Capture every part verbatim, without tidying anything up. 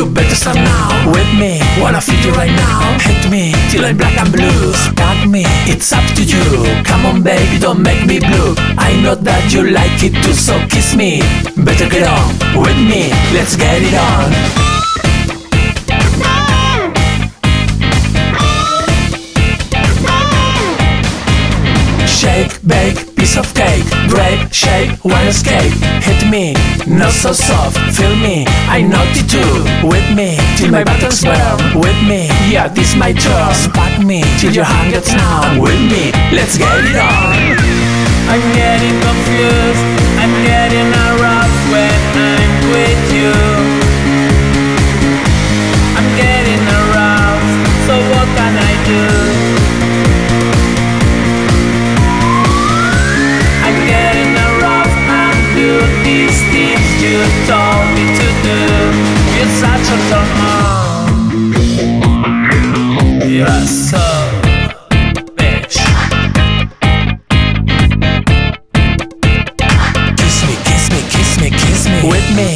You better start now with me. Wanna feel you right now. Hit me till I'm black and blue. Spark me, it's up to you. Come on baby, don't make me blue. I know that you like it too, so kiss me. Better get on with me, let's get it on. Shake, bake, piece of cake. Grape, shake, one escape. Hit me, not so soft. Feel me, I naughty too. With me, till my buttons burn. With me, yeah, this my turn. Spark me, till your hand gets numb. With me, let's get it on. I'm getting confused, I'm getting aroused when I'm with you. I'm getting aroused, so what can I do? I'm getting aroused and do these things you told me to do. You're such a turn on. You're so bitch. With me,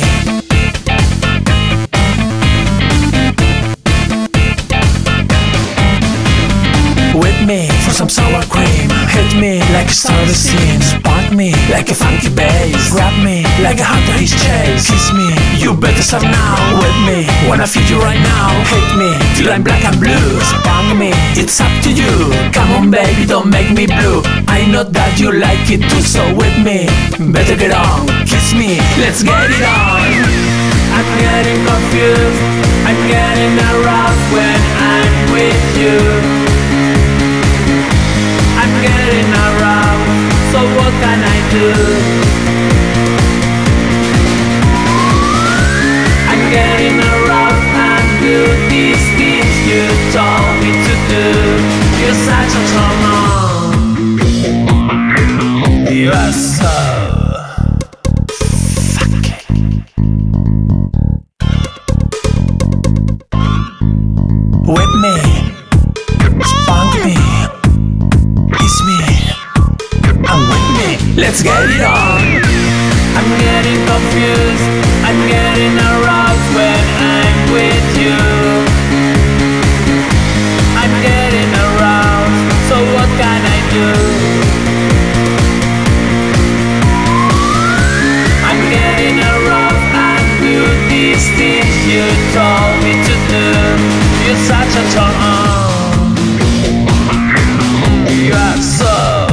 with me for some sour cream. Hit me like a star of the scene. Spark me like a funky bass. Grab me like a hunter his chase. Kiss me, you better start now with me. Wanna feel you right now. Hit me till I'm black and blue. Spark me, it's up to you. Come on baby, don't make me blue. I know that you like it too, so with me, better get on. Kiss me, let's get it on. I'm getting confused, I'm getting aroused when I'm with you. I'm getting aroused, so what can I do? I'm getting aroused and do these things you told me to do. You're such a turn on. You are so with me, spark me, kiss me, and with me, let's get it on. I'm getting confused, I'm getting aroused when I'm with you. I'm getting aroused, so what can I do? I'm getting aroused and do these things you told me to do. You're such a turn on. You are so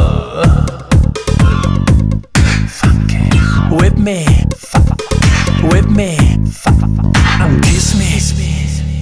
funky. With me, with me, and kiss me.